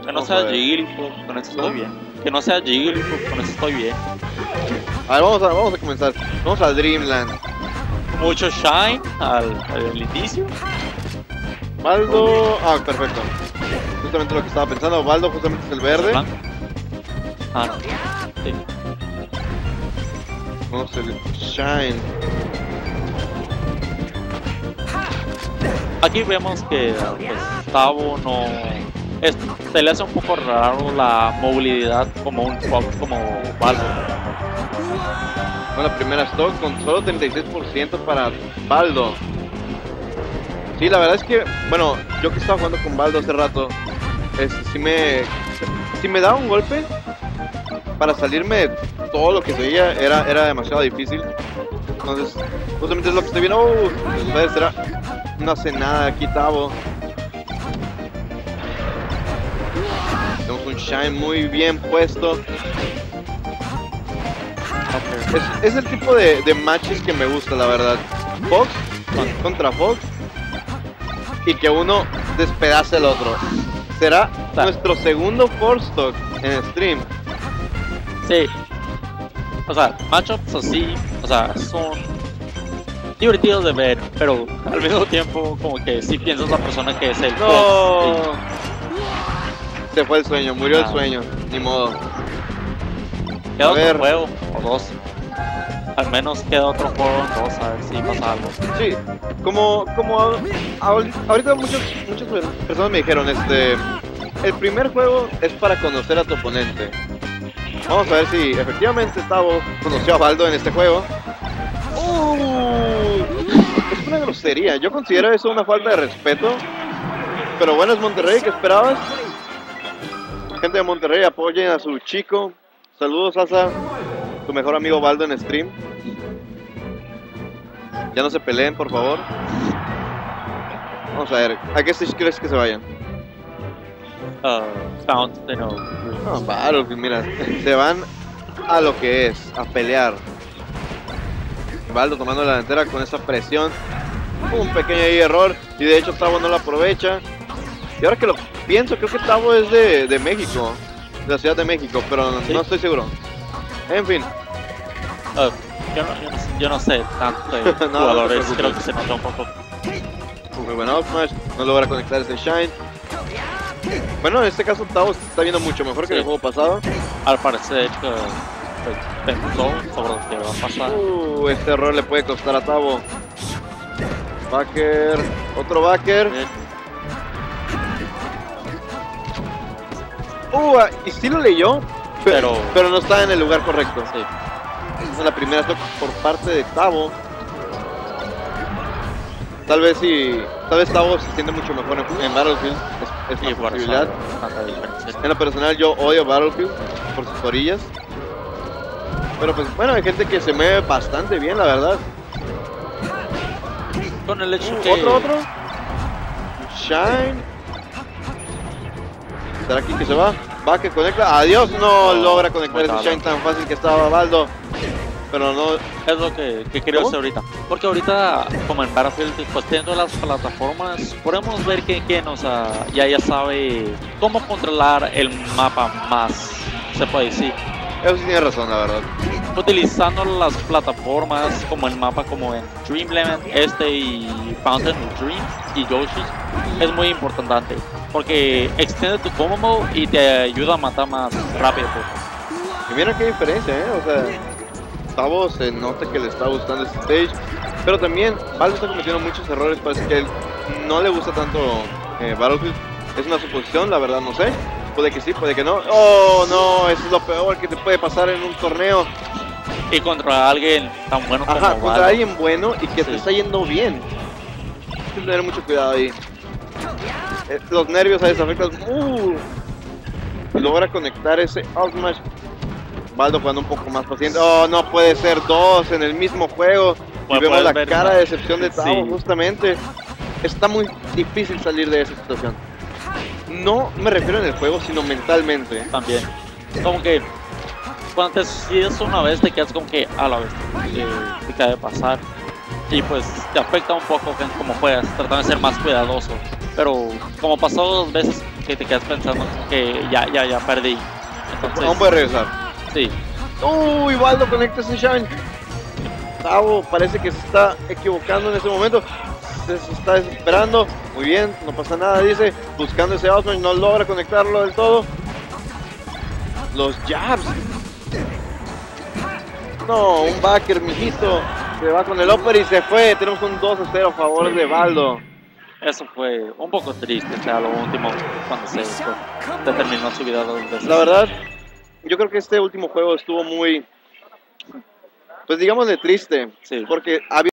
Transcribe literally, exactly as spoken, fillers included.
Que no sea Jigglypuff, con eso estoy ¿No? bien. Que no sea Jigglypuff, con eso estoy bien. A ver, vamos a, vamos a comenzar. Vamos a Dreamland. Mucho Shine al, al inicio. Baldo. Ah, perfecto. Justamente lo que estaba pensando. Baldo justamente es el verde. Blanco. Ah, no. Sí. Vamos a el Shine. Aquí vemos que pues, Tavo no... Es, se le hace un poco raro la movilidad como un como Baldo. Con la primera stock con solo treinta y seis por ciento para Baldo. Sí, la verdad es que, bueno, yo que estaba jugando con Baldo hace rato, este, si me, si me daba un golpe, para salirme de todo lo que veía era, era demasiado difícil. Entonces, justamente es lo que estoy viendo. Uh, a ver, será, no hace nada aquí Tavo. Tenemos un Shine muy bien puesto. Es, es el tipo de, de matches que me gusta, la verdad. Fox contra Fox y que uno despedace al otro. Será Claro. nuestro segundo Force Talk en stream. Sí. O sea, matchups así, o sea, son divertidos de ver, pero al mismo tiempo como que si piensas la persona que es el No. Fox, Se fue el sueño, murió el Ah. sueño, ni modo. y queda A ver. otro juego o dos. Al menos queda otro juego en dos, a ver si pasa algo. Sí, como, como a- a- ahorita muchas, muchas personas me dijeron, este, el primer juego es para conocer a tu oponente. Vamos a ver si efectivamente Tavo conoció a Baldo en este juego. Uh, es una grosería, yo considero eso una falta de respeto. Pero bueno, es Monterrey, ¿qué esperabas? Gente de Monterrey, apoyen a su chico. Saludos, Asa, tu mejor amigo Baldo en stream. Ya no se peleen, por favor. Vamos a ver, ¿a qué stage crees que se vayan? Uh, Fountain of No, Battlefield, mira, se van a lo que es, a pelear. Baldo tomando la delantera con esa presión. Un pequeño ahí error, y de hecho Tavo no lo aprovecha. Y ahora que lo pienso, creo que Tavo es de, de México, de la Ciudad de México, pero no, ¿Sí? no estoy seguro. En fin, Uh, yo, no, yo, no, sé- yo no sé tanto de No, no te jugadores, preocupes. creo que se nota un poco. muy buen Outmash, no logra conectar ese Shine. Bueno, en este caso Tavo se está viendo mucho mejor que en el Sí. juego pasado. Al parecer que pues, pensó sobre lo que va a pasar. Uh, este error le puede costar a Tavo. Backer, otro backer. Bien. Uh, ah, y sí lo leyó, pe- Pero- pero no está en el lugar correcto. Sí. Esa es la primera stock por parte de Tavo. Tal vez si, tal vez Tavo se siente mucho mejor en, en Battlefield. Es, es Y una por eso posibilidad. tanta diferencia. En lo personal yo odio Battlefield por sus orillas. Pero pues bueno, hay gente que se mueve bastante bien, la verdad. Con el hecho Uh, que otro, otro. Shine. ¿Será aquí que se va? Va que conecta. Adiós, no No, logra conectar muy ese tarde. Shine tan fácil que estaba Baldo. Pero no. es lo que, que quería ¿Cómo? hacer ahorita. Porque ahorita, como en Battlefield, pues teniendo las plataformas, podemos ver que quien o sea, ya, ya sabe cómo controlar el mapa más, se puede decir. Eso sí tiene razón, la verdad. Utilizando las plataformas como el mapa como en Dreamland, este y Fountain of Dreams y Yoshi's es muy importante porque extiende tu combo y te ayuda a matar más rápido. Y mira qué diferencia, ¿eh? O sea, Tavo se nota que le está gustando este stage. Pero también, Baldo está cometiendo muchos errores. Parece que a él no le gusta tanto eh, Battlefield. Es una suposición, la verdad, no sé. Puede que sí, puede que no. ¡Oh, no! Eso es lo peor que te puede pasar en un torneo. Y contra alguien tan bueno como Ajá, contra Baldo. alguien bueno y que te Sí. está yendo bien. Hay que tener mucho cuidado ahí. Eh, los nervios a veces afectan. Uh, logra conectar ese Outmatch. Baldo jugando un poco más paciente. Oh, no puede ser dos en el mismo juego. Y Pues vemos puedes la ver, cara ¿no? de decepción de Tavo, Sí. justamente. Está muy difícil salir de esa situación. No me refiero en el juego, sino mentalmente. También. Como que cuando te decides una vez te quedas como que a la vez que te acaba de pasar. Y pues te afecta un poco que como juegas, tratando de ser más cuidadoso. Pero como pasó dos veces, que te quedas pensando que ya, ya, ya perdí. Entonces, Aún puede regresar. sí. Uy, Baldo conecta ese Shine. Tavo parece que se está equivocando en ese momento. Se, se está desesperando. Muy bien, no pasa nada, dice. Buscando ese Osmond, no logra conectarlo del todo. Los jabs. No, un backer, mijito. Se va con el upper y se fue. Tenemos un dos a cero a favor de Baldo. Eso fue un poco triste, o sea, lo último, cuando se, se terminó su vida dos veces. La verdad, yo creo que este último juego estuvo muy, pues digamos de triste. Sí. Porque había